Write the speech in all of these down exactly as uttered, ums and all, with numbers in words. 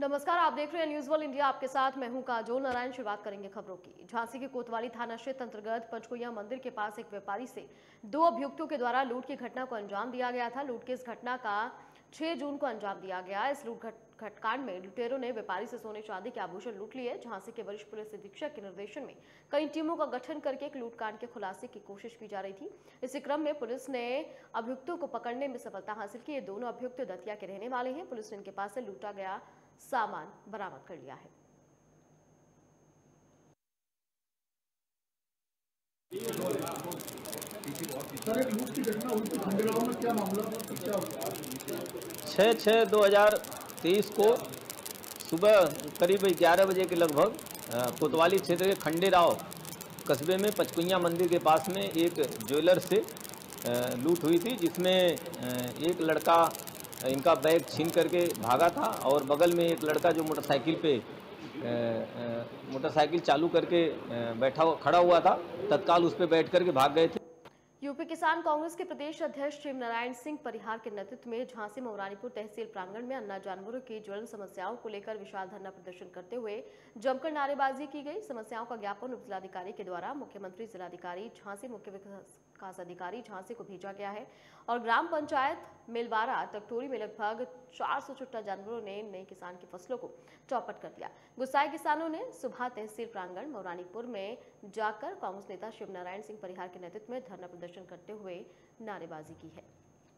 नमस्कार, आप देख रहे हैं न्यूज वर्ल्ड इंडिया। आपके साथ मैं हूं काजोल नारायण। शुरुआत करेंगे खबरों की। झांसी के कोतवाली थाना क्षेत्र अंतर्गत पंचकुइया मंदिर के पास एक व्यापारी से दो अभियुक्तों के द्वारा लूट की घटना को अंजाम दिया गया था। लूट की इस घटना का छह जून को अंजाम दिया गया। इस लूट घटकांड में लुटेरों ने व्यापारी से सोने चांदी के आभूषण लूट लिए। झांसी के वरिष्ठ पुलिस अधीक्षक के निर्देशन में कई टीमों का गठन करके एक लूटकांड के खुलासे की कोशिश की जा रही थी। इसी क्रम में पुलिस ने अभियुक्तों को पकड़ने में सफलता हासिल की। ये दोनों अभियुक्त दतिया के रहने वाले हैं। पुलिस ने इनके पास से लूटा गया सामान बरामद कर लिया है। सर, एक लूट की घटना हुई थी खंडेराव में, क्या मामला था, क्या हुआ? छः छः दो हज़ार तेईस को सुबह करीब ग्यारह बजे के लगभग कोतवाली क्षेत्र के खंडेराव कस्बे में पचकुइया मंदिर के पास में एक ज्वेलर से लूट हुई थी, जिसमें एक लड़का इनका बैग छीन करके भागा था और बगल में एक लड़का जो मोटरसाइकिल पे मोटरसाइकिल चालू करके बैठा खड़ा हुआ था, तत्काल उस पर बैठ करके भाग गए थे। यूपी किसान कांग्रेस के प्रदेश अध्यक्ष शिवनारायण सिंह परिहार के नेतृत्व में झांसी मऊरानीपुर तहसील प्रांगण में अन्ना जानवरों की ज्वलंत समस्याओं को लेकर विशाल धरना प्रदर्शन करते हुए जमकर नारेबाजी की गई। समस्याओं का ज्ञापन उप जिलाधिकारी के द्वारा मुख्यमंत्री, जिलाधिकारी झांसी, मुख्य विकास अधिकारी झांसी को भेजा गया है और ग्राम पंचायत मेलवारा टकटोरी में लगभग चार सौ छुट्टा जानवरों ने नए किसान की फसलों को चौपट कर दिया। गुस्साए किसानों ने सुबह तहसील प्रांगण मऊरानीपुर में जाकर कांग्रेस नेता शिवनारायण सिंह परिहार के नेतृत्व में धरना प्रदर्शन करते हुए नारेबाजी की है।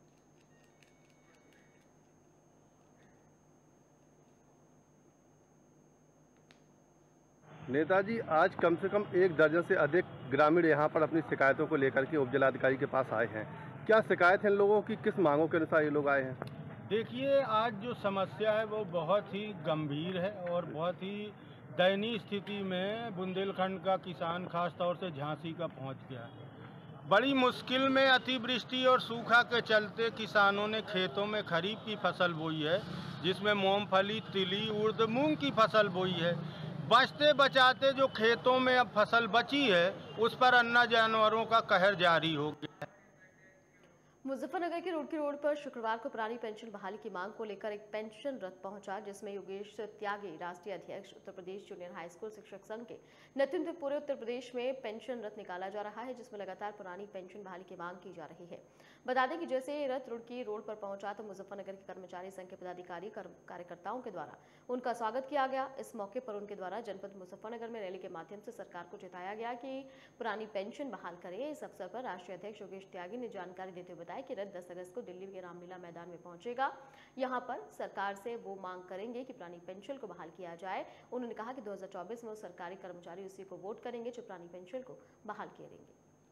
नेताजी, आज कम से कम एक दर्जन से अधिक ग्रामीण यहाँ पर अपनी शिकायतों को लेकर के उप जिलाधिकारी के पास आए हैं। क्या शिकायत है इन लोगों की, किस मांगों के अनुसार ये लोग आए हैं? देखिए, आज जो समस्या है वो बहुत ही गंभीर है और बहुत ही दयनीय स्थिति में बुंदेलखंड का किसान, खास तौर से झांसी का, पहुंच गया है। बड़ी मुश्किल में अतिवृष्टि और सूखा के चलते किसानों ने खेतों में खरीफ की फसल बोई है, जिसमें मूंगफली, तिली, उड़द, मूंग की फसल बोई है। बचते बचाते जो खेतों में अब फसल बची है, उस पर अन्ना जानवरों का कहर जारी हो गया है। मुजफ्फरनगर के रोड की रोड पर शुक्रवार को पुरानी पेंशन बहाली की मांग को लेकर एक पेंशन रथ पहुंचा, जिसमें योगेश त्यागी, राष्ट्रीय अध्यक्ष, Uttar Pradesh junior high school शिक्षक संघ के नेतृत्व में पूरे उत्तर प्रदेश में पेंशन रथ निकाला जा रहा है, जिसमें लगातार पुरानी पेंशन बहाली की मांग की जा रही है। बता दें कि जैसे ये रथ रुड़की रोड पर पहुंचा तो मुजफ्फरनगर के कर्मचारी संघ के पदाधिकारी कार्यकर्ताओं के द्वारा उनका स्वागत किया गया। इस मौके पर उनके द्वारा जनपद मुजफ्फरनगर में रैली के माध्यम से सरकार को चिताया गया कि पुरानी पेंशन बहाल करे। इस अवसर पर राष्ट्रीय अध्यक्ष योगेश त्यागी ने जानकारी देते हुए बताया कि रथ दस अगस्त को दिल्ली के रामलीला मैदान में पहुंचेगा। यहां पर सरकार से वो मांग करेंगे कि पुरानी पेंशन को बहाल किया जाए। उन्होंने कहा कि दो हज़ार चौबीस में वो सरकारी कर्मचारी उसी को वोट करेंगे जो पुरानी पेंशन को बहाल करेंगे।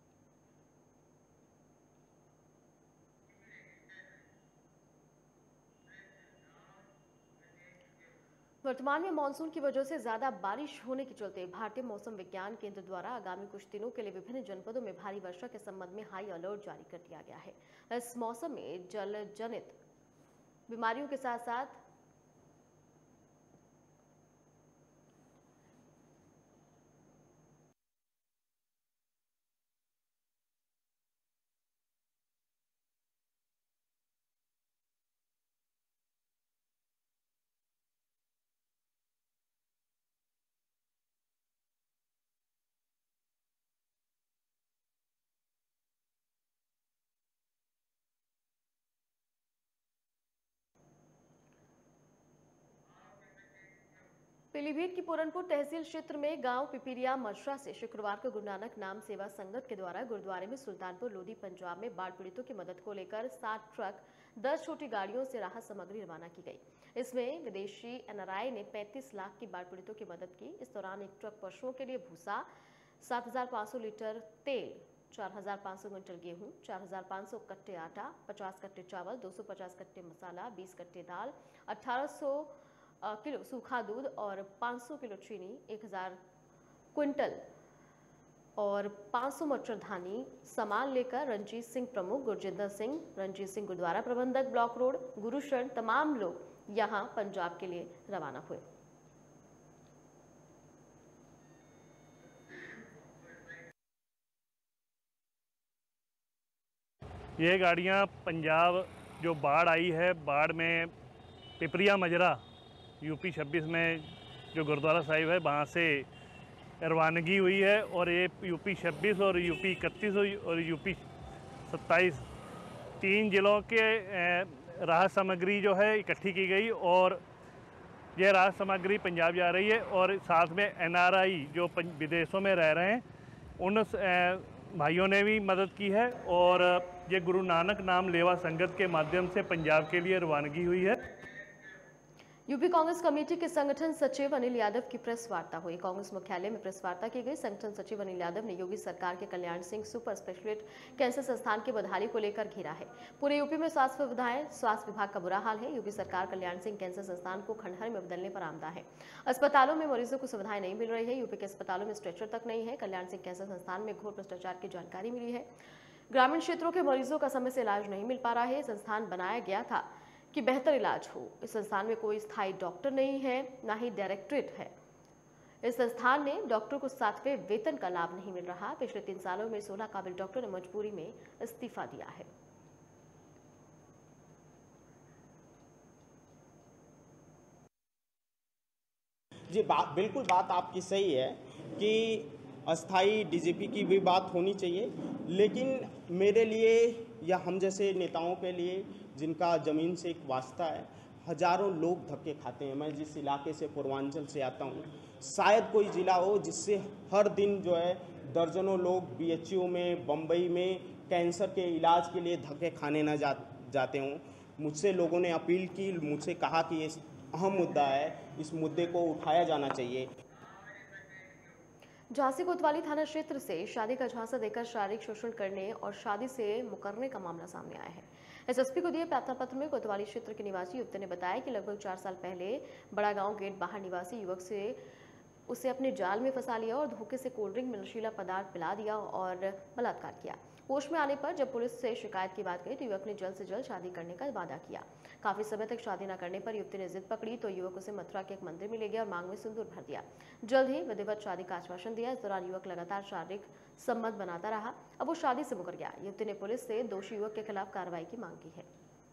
वर्तमान में मानसून की वजह से ज्यादा बारिश होने के चलते भारतीय मौसम विज्ञान केंद्र द्वारा आगामी कुछ दिनों के लिए विभिन्न जनपदों में भारी वर्षा के संबंध में हाई अलर्ट जारी कर दिया गया है। इस मौसम में जल जनित बीमारियों के साथ साथ पीलीभीत की पूरनपुर तहसील क्षेत्र में गांव पिपरिया मशरा से शुक्रवार को गुरु नानक नाम सेवा संगत के द्वारा गुरुद्वारे में सुल्तानपुर लोधी पंजाब में बाढ़ पीड़ितों की मदद को लेकर सात ट्रक दस छोटी गाड़ियों से राहत सामग्री रवाना की गई। इसमें विदेशी एनआरआई ने पैंतीस लाख की बाढ़ पीड़ितों की मदद की। इस दौरान एक ट्रक पशुओं के लिए भूसा, सात हजार पाँच सौ लीटर तेल, चार हजार पाँच सौ क्विंटल गेहूं, चार हजार पाँच सौ कट्टे आटा, पचास कट्टे चावल, दो सौ पचास कट्टे मसाला, बीस कट्टे दाल, अठारह सौ किलो सूखा दूध और पाँच सौ किलो चीनी, एक हजार क्विंटल और पाँच सौ मच्छरदानी सामान लेकर रणजीत सिंह प्रमुख, गुरजिंदर सिंह, रणजीत सिंह गुरुद्वारा प्रबंधक ब्लॉक रोड, गुरु शरण तमाम लोग यहां पंजाब के लिए रवाना हुए। ये गाड़ियां पंजाब जो बाढ़ आई है, बाढ़ में पिपरिया मजरा यूपी छब्बीस में जो गुरुद्वारा साहिब है वहाँ से रवानगी हुई है और ये यूपी छब्बीस और यूपी इकतीस और यूपी सत्ताईस तीन जिलों के राहत सामग्री जो है इकट्ठी की गई और यह राहत सामग्री पंजाब जा रही है और साथ में एनआरआई जो विदेशों में रह रहे हैं उन भाइयों ने भी मदद की है और ये गुरु नानक नाम लेवा संगत के माध्यम से पंजाब के लिए रवानगी हुई है। यूपी कांग्रेस कमेटी के संगठन सचिव अनिल यादव की प्रेस वार्ता हुई। कांग्रेस मुख्यालय में प्रेस वार्ता की गई। संगठन सचिव अनिल यादव ने योगी सरकार के Kalyan Singh super specialist cancer संस्थान की बदहाली को लेकर घेरा है। पूरे यूपी में स्वास्थ्य सुविधाएं स्वास्थ्य विभाग का बुरा हाल है। योगी सरकार कल्याण सिंह कैंसर संस्थान को खंडहर में बदलने पर आमदा है। अस्पतालों में मरीजों को सुविधाएं नहीं मिल रही है। यूपी के अस्पतालों में स्ट्रेचर तक नहीं है। कल्याण सिंह कैंसर संस्थान में घोर भ्रष्टाचार की जानकारी मिली है। ग्रामीण क्षेत्रों के मरीजों का समय से इलाज नहीं मिल पा रहा है। संस्थान बनाया गया था कि बेहतर इलाज हो। इस संस्थान में कोई स्थायी डॉक्टर नहीं है, ना ही डायरेक्टरेट है। इस संस्थान ने डॉक्टर को सातवें वेतन का लाभ नहीं मिल रहा। पिछले तीन सालों में सोलह काबिल डॉक्टर ने मजबूरी में इस्तीफा दिया है। जी बात बिल्कुल बात आपकी सही है कि अस्थाई डीजीपी की भी बात होनी चाहिए, लेकिन मेरे लिए या हम जैसे नेताओं के लिए जिनका ज़मीन से एक वास्ता है, हजारों लोग धक्के खाते हैं। मैं जिस इलाके से पूर्वांचल से आता हूँ, शायद कोई ज़िला हो जिससे हर दिन जो है दर्जनों लोग बीएचयू में, बम्बई में कैंसर के इलाज के लिए धक्के खाने ना जा जाते हों। मुझसे लोगों ने अपील की, मुझसे कहा कि ये अहम मुद्दा है, इस मुद्दे को उठाया जाना चाहिए। झांसी कोतवाली थाना क्षेत्र से शादी का झांसा देकर शारीरिक शोषण करने और शादी से मुकरने का मामला सामने आया है। एसएसपी को दिए प्रार्थना पत्र में कोतवाली क्षेत्र के निवासी युवती ने बताया कि लगभग चार साल पहले बड़ा गांव गेट बाहर निवासी युवक से उसे अपने जाल में फंसा लिया और धोखे से कोल्ड ड्रिंक में नशीला पदार्थ पिला दिया और बलात्कार किया। होश में आने पर जब पुलिस से शिकायत की बात गई तो युवक ने जल्द से जल्द शादी करने का वादा किया। काफी समय तक शादी न करने पर युवती ने जिद पकड़ी तो युवक उसे मथुरा के एक मंदिर में ले गया और मांग में सिंदूर भर दिया। जल्द ही विधिवत शादी का आश्वासन दिया। इस दौरान युवक लगातार शारीरिक संबंध बनाता रहा। अब वो शादी से मुकर गया। युवती ने पुलिस से दोषी युवक के खिलाफ कार्रवाई की मांग की है।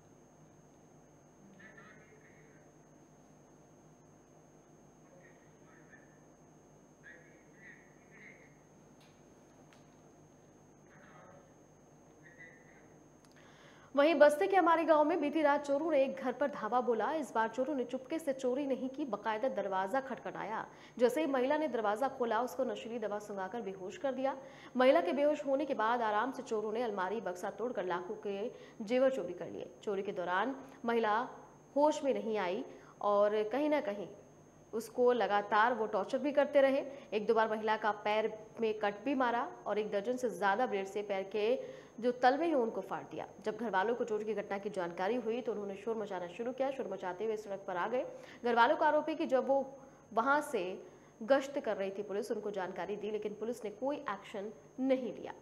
वहीं बस्ती के हमारे गांव में बीती रात चोरों ने एक घर पर धावा बोला। इस बार चोरों ने चुपके से चोरी नहीं की, बकायदा दरवाजा खटखटाया। जैसे ही महिला ने दरवाजा खोला, उसको नशीली दवा सुंघाकर बेहोश कर दिया। महिला के बेहोश होने के बाद आराम से चोरों ने अलमारी बक्सा तोड़कर लाखों के जेवर चोरी कर लिए। चोरी के दौरान महिला होश में नहीं आई और कहीं ना कहीं उसको लगातार वो टॉर्चर भी करते रहे। एक दो बार महिला का पैर में कट भी मारा और एक दर्जन से ज्यादा ब्लेड से पैर के जो तलवे हैं उनको फाड़ दिया। जब घर वालों को चोरी की घटना की जानकारी हुई तो उन्होंने शोर मचाना शुरू किया। शोर मचाते हुए सड़क पर आ गए। घर वालों का आरोप है कि जब वो वहां से गश्त कर रही थी, पुलिस उनको जानकारी दी, लेकिन पुलिस ने कोई एक्शन नहीं लिया।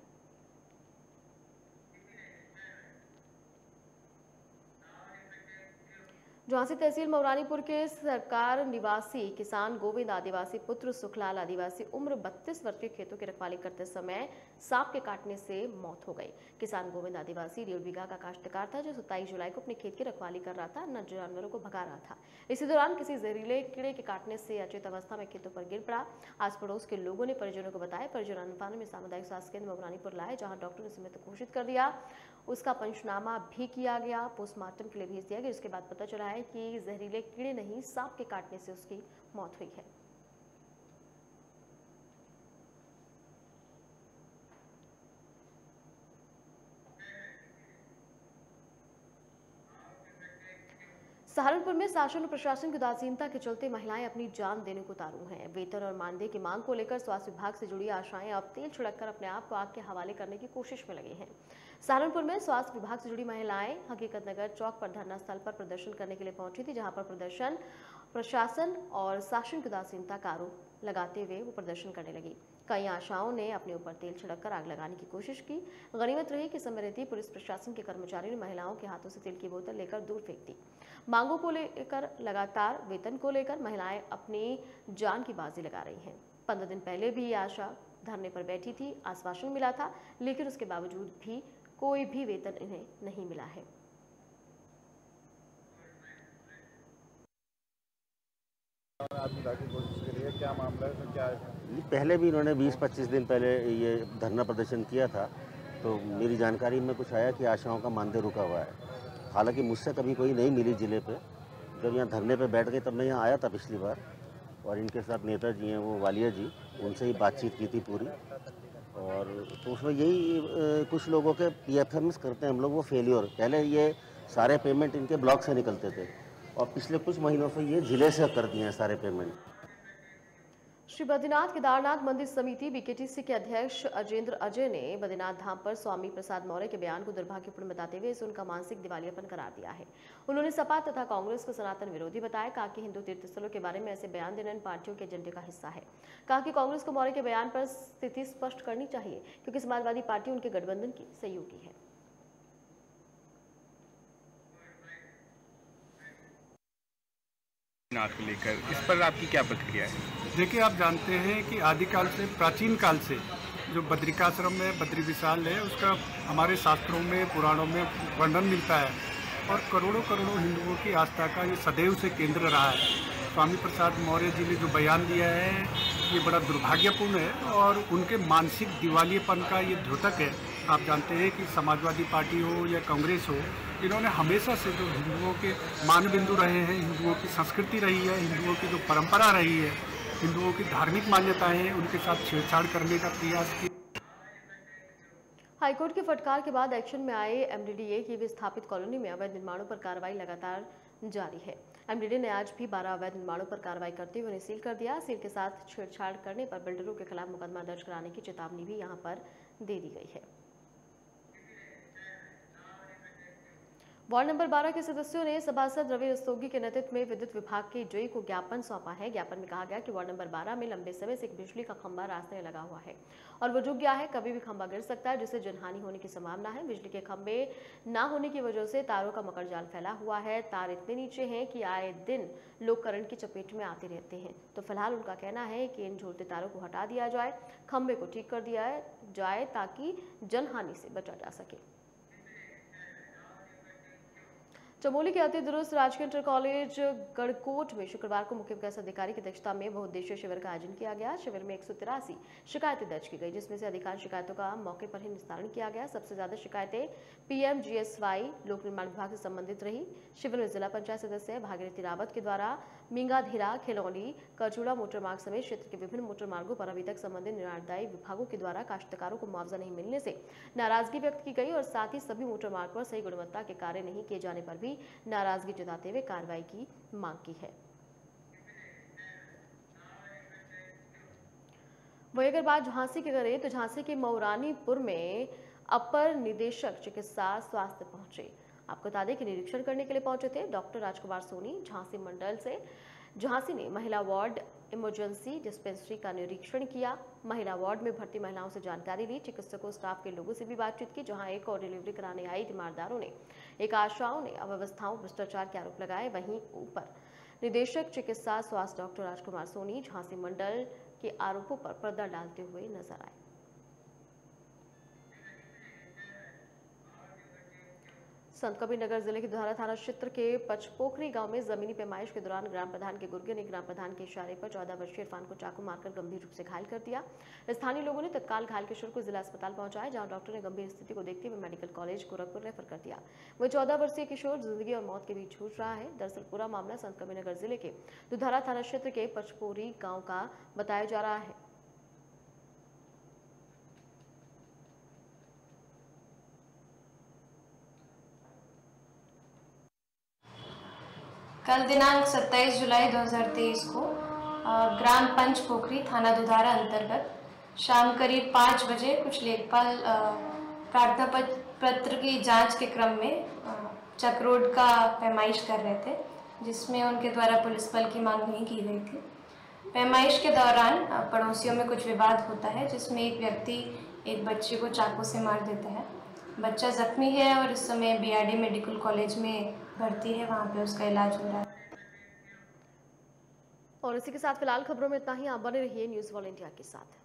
झांसी तहसील मौरानीपुर के सरकार निवासी किसान गोविंद आदिवासी पुत्र सुखलाल आदिवासी उम्र बत्तीस वर्ष के खेतों की रखवाली करते समय सांप के काटने से मौत हो गई। किसान गोविंद आदिवासी डेढ़ बीघा का काश्तकार था जो सत्ताईस जुलाई को अपने खेत की रखवाली कर रहा था, अन्य जानवरों को भगा रहा था। इसी दौरान किसी जहरीले कीड़े के काटने से अचेत अवस्था में खेतों पर गिर पड़ा। आस पड़ोस के लोगों ने परिजनों को बताया। परिजन अनुपान में सामुदायिक स्वास्थ्य केंद्र मौरानीपुर लाए, जहाँ डॉक्टर ने मृत घोषित कर दिया। उसका पंचनामा भी किया गया, पोस्टमार्टम के लिए भेज दिया गया। इसके बाद पता चला है कि जहरीले कीड़े नहीं, सांप के काटने से उसकी मौत हुई है। सहारनपुर में शासन और प्रशासन की उदासीनता के चलते महिलाएं अपनी जान देने को उतारू हैं। वेतन और मानदेय की मांग को लेकर स्वास्थ्य विभाग से जुड़ी आशाएं अब तेल छिड़ककर अपने आप को आग के हवाले करने की कोशिश में लगी हैं। सहारनपुर में स्वास्थ्य विभाग से जुड़ी महिलाएं हकीकत नगर चौक पर धरना स्थल पर प्रदर्शन करने के लिए पहुंची थी, जहां पर प्रदर्शन प्रशासन और शासन की उदासीनता का आरोप लगाते हुए वो प्रदर्शन करने लगी। कई आशाओं ने अपने ऊपर तेल छिड़ककर आग लगाने की कोशिश की। गनीमत रही कि समय रहती पुलिस प्रशासन के कर्मचारियों ने महिलाओं के हाथों से तेल की बोतल लेकर दूर फेंक दी। मांगों को लेकर लगातार वेतन को लेकर महिलाएं अपनी जान की बाजी लगा रही हैं। पंद्रह दिन पहले भी ये आशा धरने पर बैठी थी, आश्वासन मिला था, लेकिन उसके बावजूद भी कोई भी वेतन इन्हें नहीं मिला है। आत्मदाह की कोशिश करी है, क्या मामला है, तो क्या है? पहले भी इन्होंने बीस पच्चीस दिन पहले ये धरना प्रदर्शन किया था, तो मेरी जानकारी में कुछ आया कि आशाओं का मानदेय रुका हुआ है। हालांकि मुझसे कभी कोई नहीं मिली ज़िले पे, जब यहाँ धरने पे बैठ गए तब मैं यहाँ आया था पिछली बार, और इनके साथ नेता जी हैं वो वालिया जी, उनसे ही बातचीत की थी पूरी। और तो उसमें यही कुछ लोगों के पी एफ एम एस करते हैं हम लोग, वो फेल्योर, पहले ये सारे पेमेंट इनके ब्लॉक से निकलते थे और पिछले कुछ महीनों से ये जिले से कर दिए हैं सारे पेमेंट। श्री बद्रीनाथ केदारनाथ मंदिर समिति बी के टी सी के अध्यक्ष अजेंद्र अजय ने बद्रीनाथ धाम पर स्वामी प्रसाद मौर्य के बयान को दुर्भाग्यपूर्ण बताते हुए इसे उनका मानसिक दिवालियापन करार दिया है। उन्होंने सपा तथा कांग्रेस को सनातन विरोधी बताया। कहा कि हिंदू तीर्थस्थलों के बारे में ऐसे बयान देना इन पार्टियों के एजेंडे का हिस्सा है। कहा कि कांग्रेस को मौर्य के बयान पर स्थिति स्पष्ट करनी चाहिए, क्योंकि समाजवादी पार्टी उनके गठबंधन की सहयोगी है। नाथ को लेकर इस पर आपकी क्या प्रतिक्रिया है? देखिए, आप जानते हैं कि आदिकाल से, प्राचीन काल से जो बद्रिकाश्रम में बद्री विशाल है, उसका हमारे शास्त्रों में, पुराणों में वर्णन मिलता है और करोड़ों करोड़ों हिंदुओं की आस्था का ये सदैव से केंद्र रहा है। स्वामी प्रसाद मौर्य जी ने जो बयान दिया है ये बड़ा दुर्भाग्यपूर्ण है और उनके मानसिक दिवालियेपन का ये द्योतक है। आप जानते हैं कि समाजवादी पार्टी हो या कांग्रेस हो, इन्होंने हमेशा से जो हिंदुओं के मानबिंदु रहे हैं, हिंदुओं की संस्कृति रही है, हिंदुओं की जो परंपरा रही है, हिंदुओं की धार्मिक मान्यताएं हैं, उनके साथ छेड़छाड़ करने का प्रयास किया। हाईकोर्ट की फटकार के बाद एक्शन में आए एम डी डी ए की विस्थापित कॉलोनी में अवैध निर्माणों पर कार्रवाई लगातार जारी है। एम डी डी ए ने आज भी बारह अवैध निर्माणों पर कार्रवाई करते हुए उन्हें सील कर दिया। सील के साथ छेड़छाड़ करने पर बिल्डरों के खिलाफ मुकदमा दर्ज कराने की चेतावनी भी यहां पर दे दी गई है। वार्ड नंबर बारह के सदस्यों ने सभासद रवि रस्तोगी के नेतृत्व में विद्युत विभाग के जेई को ज्ञापन सौंपा है। ज्ञापन में कहा गया कि वार्ड नंबर बारह में लंबे समय से एक बिजली का खंभा रास्ते में लगा हुआ है और वो झुक गया है। कभी भी खंभा गिर सकता है, जिससे जनहानि होने की संभावना है। बिजली के खंभे ना होने की वजह से तारों का मकड़जाल फैला हुआ है। तार इतने नीचे हैं कि आए दिन लोग करंट की चपेट में आते रहते हैं। तो फिलहाल उनका कहना है कि इन झूलते तारों को हटा दिया जाए, खंभे को ठीक कर दिया जाए ताकि जनहानि से बचा जा सके। चमोली के अति दुरुस्त राजकीय इंटर कॉलेज गढ़कोट में शुक्रवार को मुख्य विकास अधिकारी की अध्यक्षता में बहुउद्देशीय शिविर का आयोजन किया गया। शिविर में एक सौ तिरासी शिकायतें दर्ज की गई, जिसमें से अधिकांश शिकायतों का मौके पर ही निस्तारण किया गया। सबसे ज्यादा शिकायतें P M G S Y लोक निर्माण विभाग से संबंधित रही। शिविर में जिला पंचायत सदस्य भागीरथी रावत के द्वारा मींगाधीरा, खिलौली, करचूड़ा मोटर मार्ग समेत क्षेत्र के विभिन्न मोटर मार्गों पर अभी तक संबंधित निर्माणदायी विभागों के द्वारा काश्तकारों को मुआवजा नहीं मिलने से नाराजगी व्यक्त की गई और साथ ही सभी मोटर मार्ग पर सही गुणवत्ता के कार्य नहीं किए जाने पर भी नाराजगी जताते हुए कार्रवाई की मांग की है। वही अगर बात झांसी की करें तो झांसी के मऊरानीपुर में अपर निदेशक चिकित्सा स्वास्थ्य पहुंचे। आपको बता दें कि निरीक्षण करने के लिए पहुंचे थे डॉक्टर राजकुमार सोनी झांसी मंडल से। झांसी ने महिला वार्ड इमरजेंसी डिस्पेंसरी का निरीक्षण किया। महिला वार्ड में भर्ती महिलाओं से जानकारी ली। चिकित्सकों, स्टाफ के लोगों से भी बातचीत की। जहां एक और डिलीवरी कराने आई तीमारदारों ने, एक आशाओं ने अव्यवस्थाओं, भ्रष्टाचार के आरोप लगाए। वहीं ऊपर निदेशक चिकित्सा स्वास्थ्य डॉक्टर राजकुमार सोनी झांसी मंडल के आरोपों पर पर्दा डालते हुए नजर आए। संत कबीर नगर जिले के दुधारा थाना क्षेत्र के पचपोखरी गांव में जमीनी पैमाइश के दौरान ग्राम प्रधान के गुर्गे ने ग्राम प्रधान के इशारे पर चौदह वर्षीय इरफान को चाकू मारकर गंभीर रूप से घायल कर दिया। स्थानीय लोगों ने तत्काल घायल किशोर को जिला अस्पताल पहुंचाया, जहां डॉक्टर ने गंभीर स्थिति को देखते हुए मेडिकल कॉलेज गोरखपुर रेफर कर दिया। वह चौदह वर्षीय किशोर जिंदगी और मौत के बीच जूझ रहा है। दरअसल पूरा मामला संत कबीर नगर जिले के दुधारा थाना क्षेत्र के पचपोखरी गाँव का बताया जा रहा है। कल दिनांक सत्ताईस जुलाई दो हज़ार तेईस को ग्राम पंचपोखरी थाना दुधारा अंतर्गत शाम करीब पाँच बजे कुछ लेखपाल प्रार्थना पत्र की जांच के क्रम में चक्रोड का पैमाइश कर रहे थे, जिसमें उनके द्वारा पुलिस बल की मांग नहीं की गई थी। पैमाइश के दौरान पड़ोसियों में कुछ विवाद होता है, जिसमें एक व्यक्ति एक बच्चे को चाकू से मार देता है। बच्चा जख्मी है और इस समय B R D medical college में भर्ती है, वहाँ पे उसका इलाज हो रहा है। और इसी के साथ फिलहाल खबरों में इतना ही। आप बने रहिए न्यूज़ वॉल इंडिया के साथ।